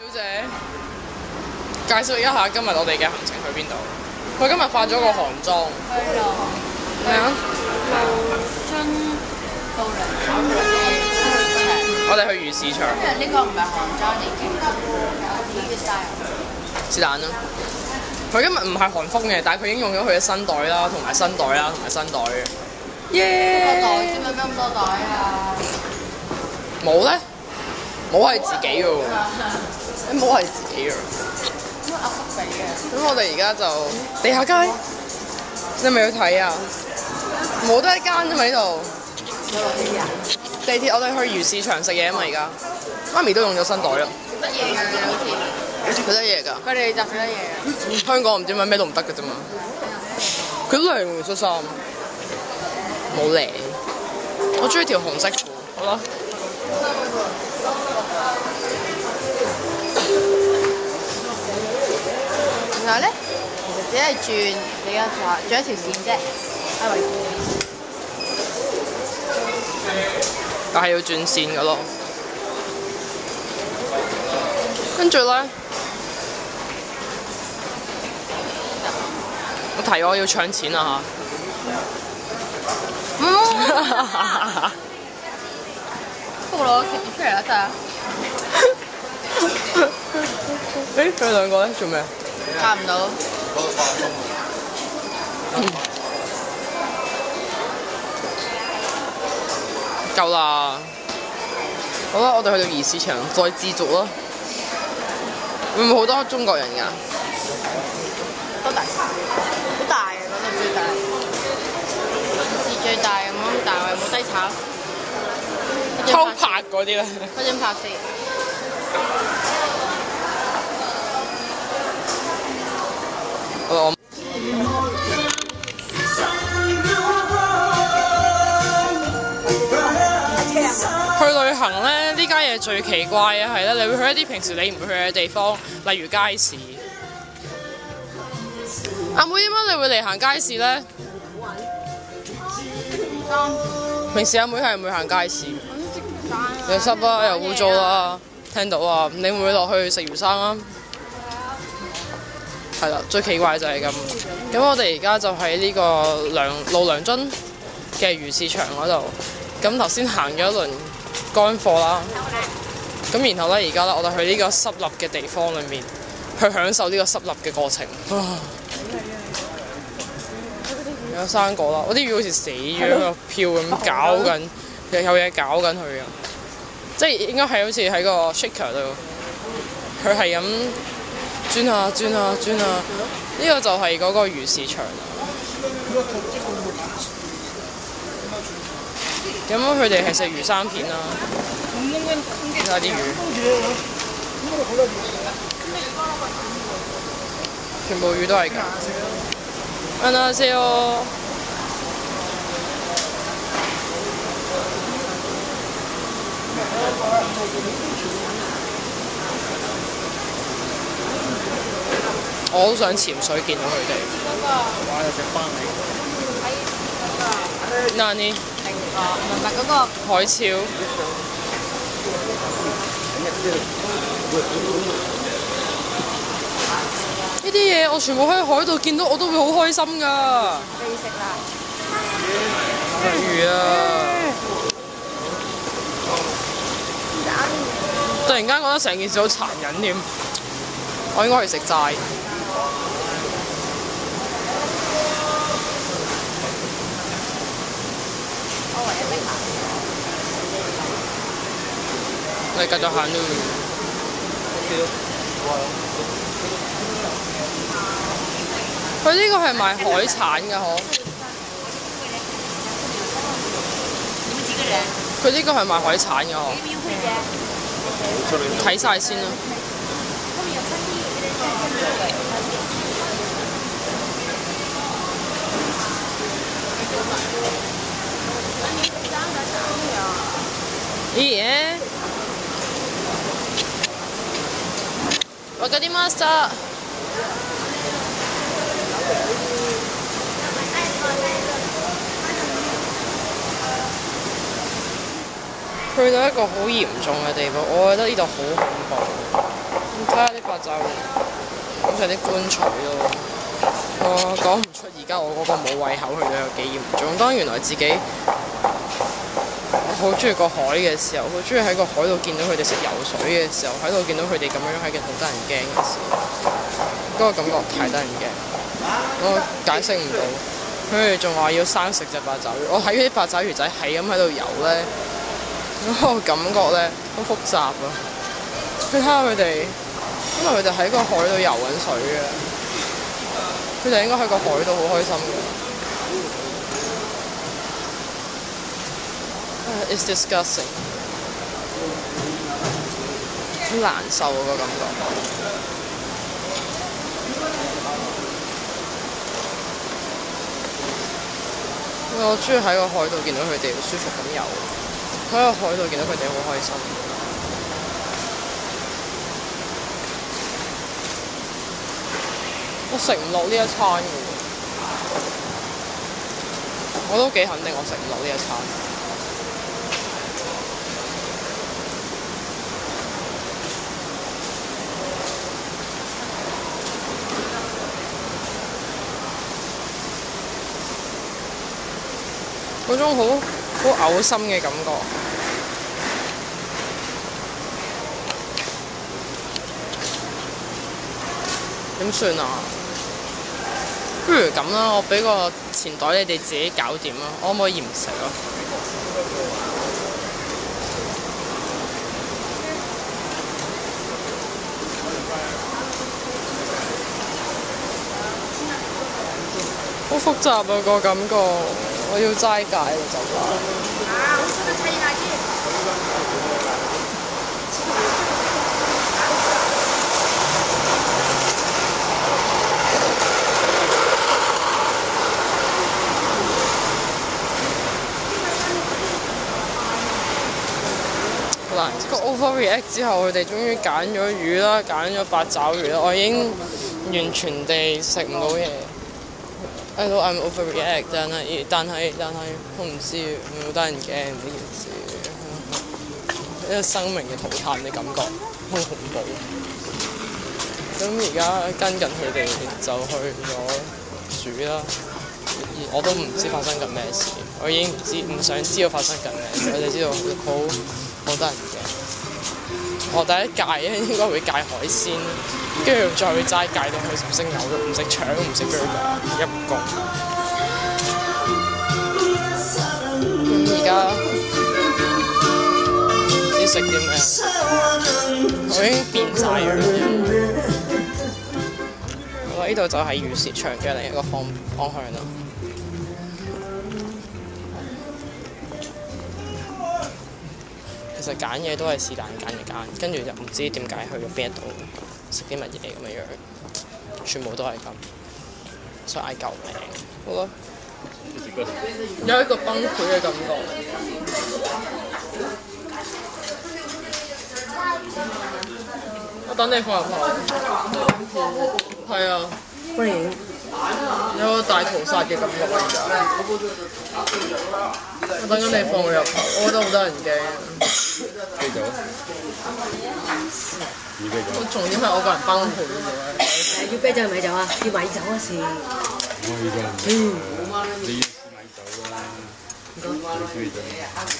小姐，介紹一下今日我哋嘅行程去邊度？佢今日化咗個韓妝。 去咯。 咩啊？ 津到良津嘅我哋去魚市場。 因為呢個唔係韓妝嚟嘅，呢個 style。 是但啦。佢今日唔係韓風嘅，但係佢已經用咗佢嘅新袋啦，同埋新袋啦，同埋新袋嘅。耶！ 個袋點解咁多袋啊？ 冇咧，冇係自己嘅喎，冇係自己嘅。 咁阿福俾嘅。 咁我哋而家就地下街，你係咪要睇啊？冇得一間啫嘛呢度。 有落地啊？ 地鐵我哋去魚市場食嘢啊嘛而家，媽咪都用咗新袋啦。 乜嘢㗎？好似佢得嘢㗎。 佢哋就食得嘢㗎。 香港唔知點解咩都唔得嘅啫嘛。佢都靚喎恤衫，冇靚。我中意條紅色褲，好啦。 然後咧，其實只係轉你而家轉一條線啫，係為但係要轉線嘅咯。跟住咧，我提我要搶錢啊嚇！ 不過攞出嚟啦，真係。 誒，佢哋兩個咧做咩？ 拍唔到。 夠啦！好啦，我哋去到魚市場再自續啦。會唔會好多中國人㗎？ 多大？好大啊！嗰度最大。是最大咁樣大，有冇低炒？ 偷拍嗰啲咧。 嗰張拍先。 我去旅行咧，呢家嘢最奇怪嘅係咧，你會去一啲平時你唔會去嘅地方，例如街市。阿妹點解你會嚟行街市咧？平時阿妹係唔會行街市，又濕啦，又污糟啦，聽到啊！你會唔會落去食魚生啊？係啦，最奇怪就係咁。咁我哋而家就喺呢個路良津嘅魚市場嗰度。咁頭先行咗一輪乾貨啦。咁然後咧，而家咧，我哋去呢個濕立嘅地方裏面，去享受呢個濕立嘅過程。有生果啦，我啲魚好似死咗喺度漂咁搞緊，有嘢搞緊佢啊！即係應該係好似喺個 shaker 度，佢係咁轉下轉下轉下，呢個就係嗰個魚市場。咁佢哋係食魚生片啦，睇下啲魚，全部魚都係㗎。안녕하세요。我好想潛水見到佢哋。哇！有隻斑嚟。嗱呢？ 明白嗰個海潮。呢啲嘢我全部喺海度見到，我都會好開心㗎。 你食啦。 魚啊！突然間覺得成件事好殘忍添，我應該去食齋。我哋繼續行咯。佢呢個係賣海產㗎，嗬？佢呢個係賣海產㗎，嗬？睇晒先啦。いいえ。わかりました。去到一個好嚴重嘅地步，我覺得呢度好恐怖。 洲，咁就啲棺材咯。我講唔出而家我嗰個冇胃口去到有幾嚴重。當原來自己好中意個海嘅時候，好中意喺個海度見到佢哋識游水嘅時候，喺度見到佢哋咁樣係件好得人驚嘅事。嗰個感覺太得人驚，我解釋唔到。佢哋仲話要生食隻八爪魚，我睇嗰啲八爪魚仔係咁喺度游咧，嗰個感覺咧好複雜啊！你睇下佢哋，因為佢哋喺個海度游緊水嘅，佢哋應該喺個海度好開心嘅。It's disgusting， 好難受啊個感覺。我中意喺個海度見到佢哋舒服咁游，喺個海度見到佢哋好開心。我食唔落呢一餐嘅，我都幾肯定我食唔落呢一餐。嗰種好嘔心嘅感覺。點算啊？不如咁啦，我俾個錢袋你哋自己搞掂啦，我可唔可以唔食啊？好複雜啊個感覺，我要齋戒啦就快。個 overreact 之後，佢哋終於揀咗魚啦，揀咗八爪魚啦，我已經完全地食唔到嘢。I know I'm overreact， 但係我唔知，好得人驚呢件事，一個生命嘅塗炭嘅感覺，好恐怖。咁而家跟緊佢哋就去咗煮啦，我都唔知發生緊咩事，我已經唔想知道發生緊咩事，我哋知道好得人驚。我第一戒咧應該會戒海鮮，跟住再會齋戒到佢唔食牛肉、唔食腸、唔食腳一個。而家唔知食啲咩，我已經變晒樣。好啦，呢度就係魚市場嘅另一個方向啦。其實揀嘢都係是但揀一間，跟住就唔知點解去咗邊一度食啲乜嘢咁樣樣，全部都係咁，所以嗌救命。好啦，有一個崩潰嘅感覺。我等你放入去。係啊。歡迎。有個大屠殺嘅感覺而家。我等緊你放佢入口，我覺得好得人驚。啤酒。個重點係我個人崩潰咗。 要啤酒定米酒啊？要米酒啊是。 我要㗎。你要試米酒㗎啦。唔該。米酒。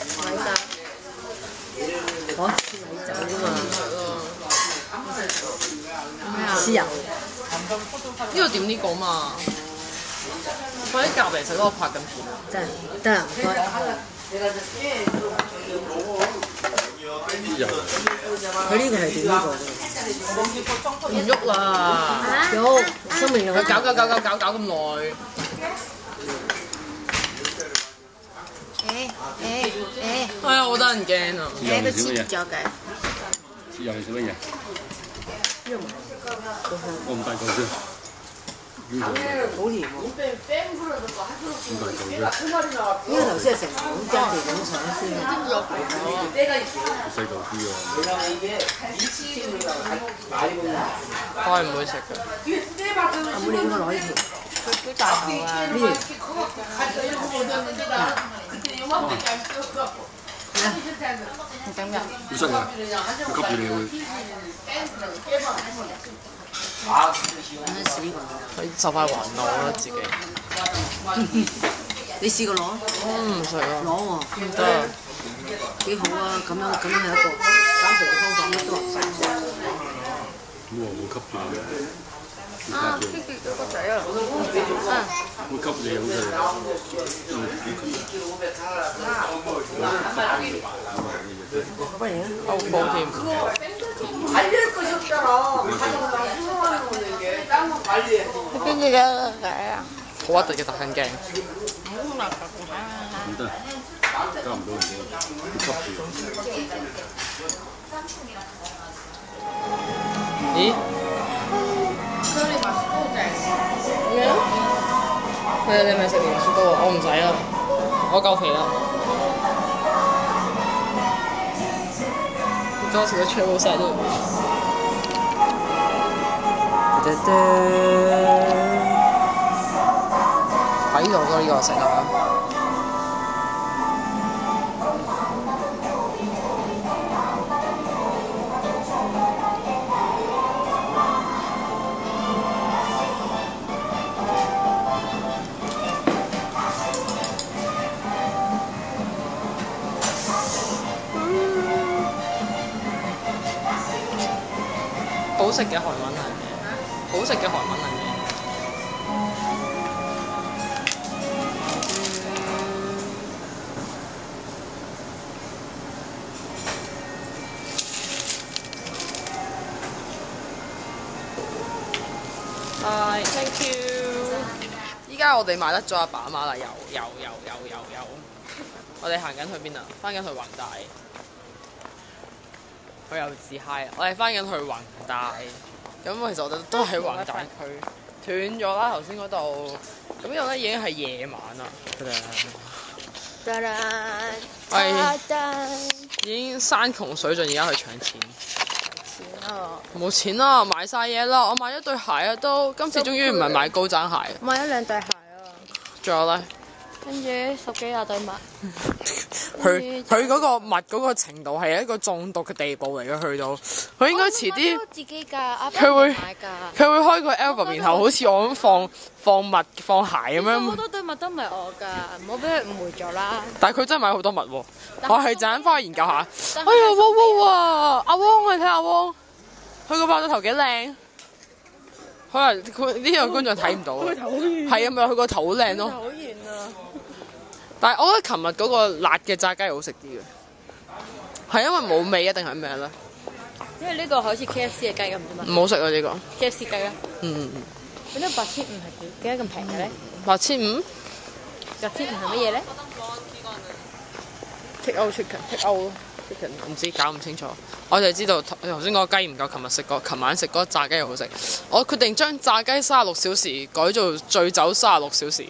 我試米酒啫嘛。咩啊？豉油。 呢個點呢個嘛？快啲夾嚟食，我拍緊片。 真係得啦，唔該。佢呢個係點呢個？ 唔喐啦！ 喐，生命力。 佢搞咁耐。哎呀，好得人驚啊！ 都黐咗嘅。 豉油係做乜嘢？我唔帶夠啫。 好甜喎！ 唔帶夠啫。 呢個頭先係成碗爭地咁上先嘅。 細嚿啲喎。 我係唔會食嘅。 阿妹你應該攞呢條。佢都大頭啊！呢條。 唔整㗎。 會塞㗎，佢吸住你會。 佢就快還我啦自己。 你試過攞？ 唔食啊！ 攞喎， 唔得啊！ 幾好啊！咁樣係一個減肥嘅方法，乜都話晒。 咁我會吸住你。 啊，跟住嗰個仔啊， 會吸你好犀利。 歐波添。 跟住嘅仔啊， 好核突嘅特訓鏡。 唔得，加唔到人哋，吸住。 咦？咩啊？你咪食連雪糕啊？我唔使啦，我夠肥啦。當時都吹好晒都。喺呢度多呢個食啊！好食嘅韓文係咩？好食嘅韓文係咩？Thank you。依家我哋買得咗阿爸阿媽啦，有。我哋行緊去邊啊？翻緊去宏大。佢又自嗨啦！我哋翻緊去宏大，咁其實我哋都喺宏大區斷咗啦。頭先嗰度，咁呢度咧已經係夜晚啦。已經山窮水盡，而家去搶錢。冇錢啦，買晒嘢啦！我買咗對鞋啊，都今次終於唔係買高踭鞋。 買咗2對鞋啊！ 仲有咧？ 跟住10幾20對襪。 佢嗰個襪嗰個程度係一個中毒嘅地步嚟嘅，去到佢應該遲啲。 自己㗎， 佢會買㗎。 佢會開個 album， 然後好似我咁放襪放鞋咁樣。 好多對襪都唔係我㗎，唔好俾佢誤會咗啦。 但係佢真係買好多襪喎，我係陣間翻去研究下。哎呀，汪啊！阿汪，我哋睇下汪，佢個爆咗頭幾靚。可能佢呢個觀眾睇唔到啊。係啊，咪佢個頭好靚咯。 好遠啊！ 但係我覺得琴日嗰個辣嘅炸雞好食啲嘅，係因為冇味一定係咩咧？ 因為呢個好似 KFC 嘅雞咁啫嘛。 唔好食啊呢個。 KFC 雞啊？ 嗯。 咁呢8500係點解咁平嘅咧 ？8500？8500 係乜嘢咧 ？Take out chicken，take out chicken， 唔知搞唔清楚。我就知道頭先嗰個雞唔夠琴晚食嗰個炸雞好食。我決定將炸雞36小時改做醉酒36小時。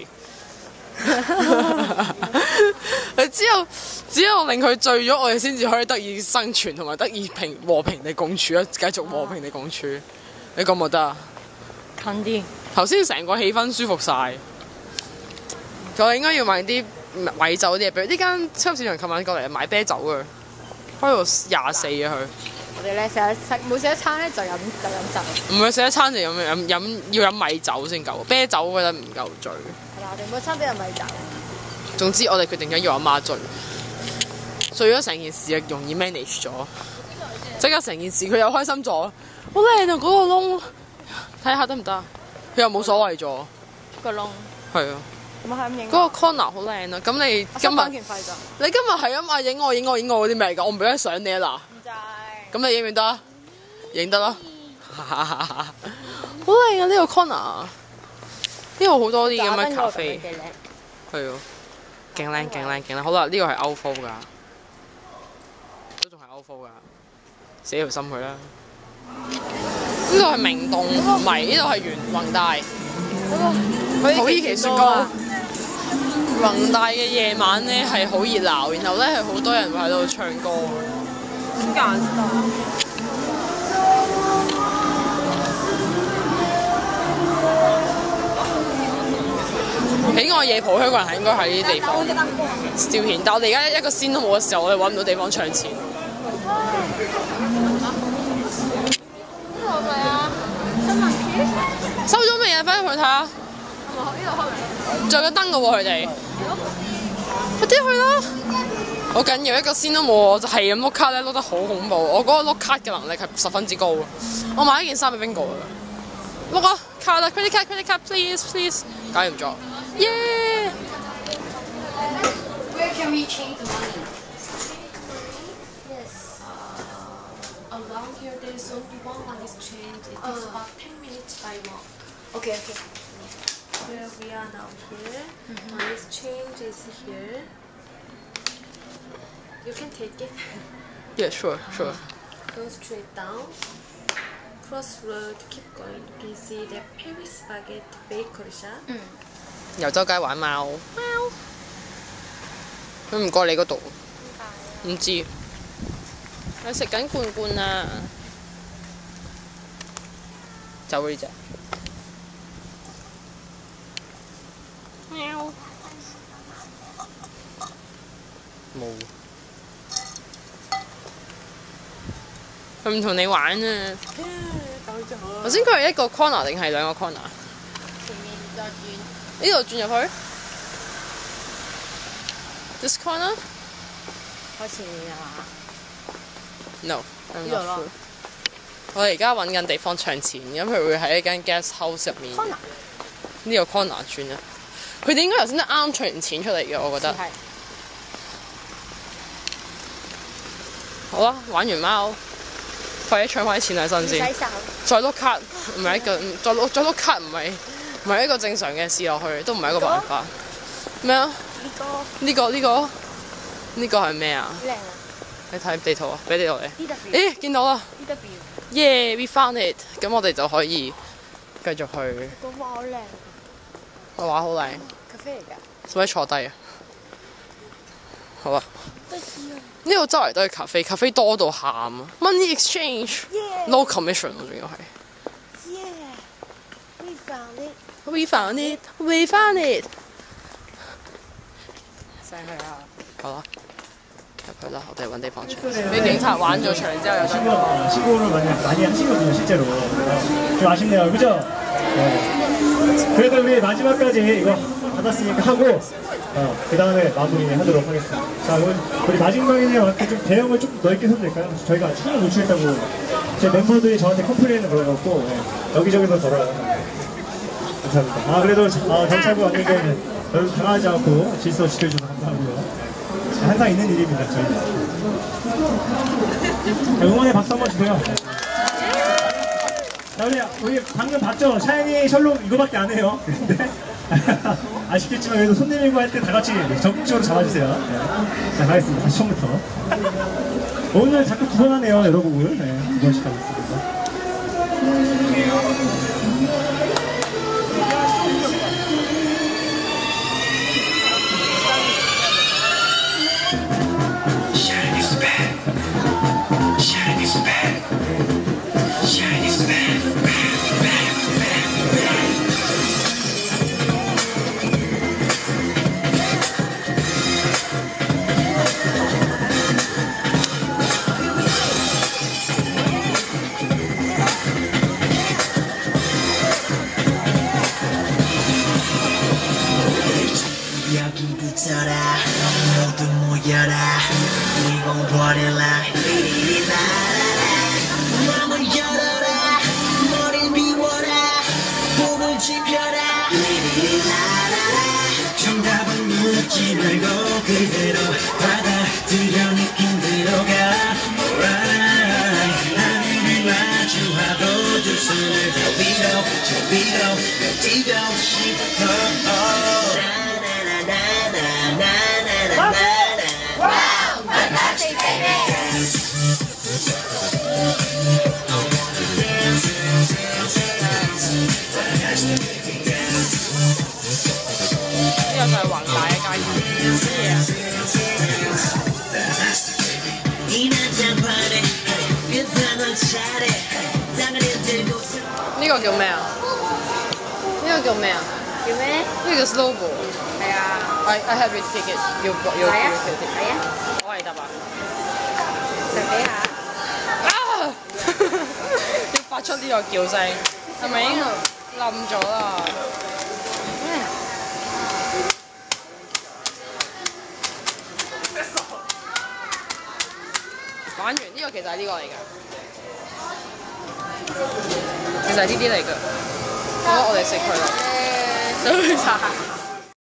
只有令佢醉咗，我哋先至可以得以生存，同埋得以和平地共處啊！繼續和平地共處，你覺唔覺得啊？ 近啲。頭先成個氣氛舒服晒。我應該要買啲米酒啲嘢俾佢。呢間超級市場琴晚過嚟買啤酒嘅，開到24啊佢。 我哋咧每食一餐咧就飲酒。唔係食一餐就要飲米酒先夠，啤酒我覺得唔夠醉。 係啦，我哋每餐都有米酒。 總之我哋決定咗要阿媽醉，醉咗成件事啊容易 manage 咗，即刻成件事佢又開心咗，好靚啊嗰個窿，睇下得唔得？佢又冇所謂咗。 個窿。係啊。咁係咁影。嗰個 corner 好靚啊！咁你今日係咁啊影我嗰啲咩㗎？我唔俾得相你啊嗱。唔制。咁你影唔影得？影得啦。好靚啊！呢個 corner，呢度好多啲咁嘅咖啡。係啊。勁靚！好啦，呢個係歐風㗎，都仲係歐風㗎，死條心佢啦。呢度係明洞，唔係呢度係宏大。土耳其雪糕。宏大嘅夜晚咧係好熱鬧，然後咧係好多人會喺度唱歌。點解？喜愛個夜蒲，香港人係應該喺呢啲地方消遣，但我哋而家一個仙都冇嘅時候，我哋揾唔到地方唱錢。 係咪啊？新聞片收咗未啊？翻入去睇下。 係咪呢度開明？ 着咗燈嘅喎，佢哋。快啲去啦！好緊要，一個仙都冇，我就係咁碌卡咧，碌得好恐怖。我嗰個碌卡嘅能力係十分之高嘅。我買一件衫俾 Bingo 嘅，碌啊卡啦 ，credit card please， 搞掂咗，耶！ Where can we change the money? Yes. Around here there is only one exchange. It takes about 10 minutes by walk. Okay. Where we are now here. One exchange is here. You can take it. Yeah, sure. Go straight down. Cross road, keep going. You can see the Paris Baguette Bakery shop. 由周街玩貓，佢唔過你嗰度，唔知。佢食緊罐罐啊！走呢只。喵。冇。佢唔同你玩啊！頭先佢係一個 corner 定係兩個 corner？ 前面再轉。 呢度轉入去 ？This corner？ 開前面啊 No， 呢度咯。 我哋而家揾緊地方唱錢，咁佢會喺一間 guest house 入面。呢個 corner 轉啊！佢哋應該頭先都啱唱完錢出嚟嘅，我覺得。 係。 好啦，玩完貓，快啲唱翻啲錢喺身先。再碌卡唔係一個，再碌卡唔係一個正常嘅事落去，都唔係一個辦法。咩啊？呢個係咩啊？ 靚啊！ 你睇地圖啊，俾地圖你。 DW 咦，見到啦 DW ！Yeah，we found it。咁我哋就可以繼續去。 個畫好靚。 個畫好靚。 咖啡嚟㗎。 使唔使坐低啊？好啊。呢度周圍都係咖啡多到喊啊 ！Money exchange，no commission 喎，仲要係。We found it。上去啊！好啦，入去啦，我哋揾地方唱。俾警察玩咗場之後又出。 신고를 많이 하시거든요, 실제로. 좀 아쉽네요, 그죠? 네. 그래도 우리 마지막까지 이거 받았으니까 하고, 그 다음에 마무리하도록 하겠습니다. 자, 우리 마지막에는 좀 대형을 좀 넓게 서도 될까요? 저희가 창을 노출했다고 제 멤버들이 저한테 컴플레인을 걸어갖고 여기저기서 걸어요. 감사합니다. 그래도 경찰국 왔는데 여러분 당하지 않고 질서 지켜주셔서 감사하고요. 항상 있는 일입니다, 저희는. 응원의 박수 한번 주세요. 자, 우리 방금 봤죠? 샤이니 셜록 이거밖에 안 해요. 근데 아쉽겠지만 그래도 손 내밀고 할 때 다 같이 적극적으로 잡아주세요. 네. 자, 가겠습니다. 다시 처음부터. 오늘 자꾸 2번 하네요, 여러곡을. 네, 2번씩 하겠습니다. 여기 붙어라 모두 모여라 We gon' party like 리리리라라라 마음을 열어라 머리를 비워라 몸을 지펴라 리리리라라라 정답은 묻지 말고 그대로 받아들여 느낌대로 가 Alright 하늘을 마주하고 두 손을 저 위로 뛰고 싶어 呢個就係宏大嘅街頭。呢個叫咩啊？呢個叫咩啊？ 叫咩？ 呢個叫 snowball。 係啊， I have a ticket。要睇啊， 要睇啊， 我嚟答啊！ 食幾下？ 啊！要發出呢個叫聲，係咪已經冧咗啦？玩完呢個其實係呢個嚟㗎，其實係呢啲嚟㗎。好，我哋食佢啦。